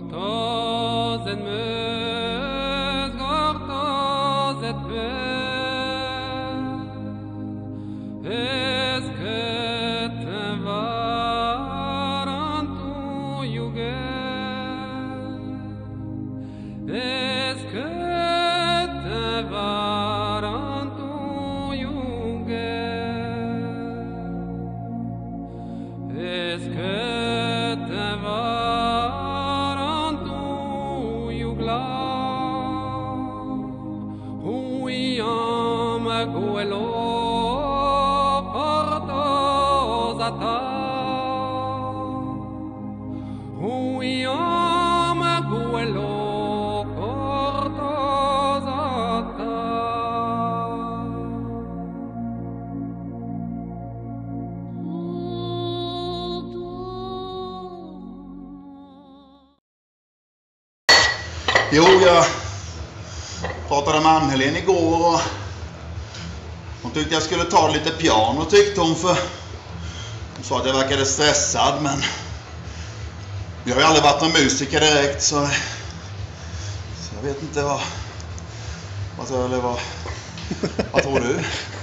Jo, jag pratade med Ann-Helene igår och hon tyckte jag skulle ta lite piano, tyckte hon, för hon sa att jag verkade stressad, men jag har ju aldrig varit någon musiker direkt, så jag vet inte vad tror du?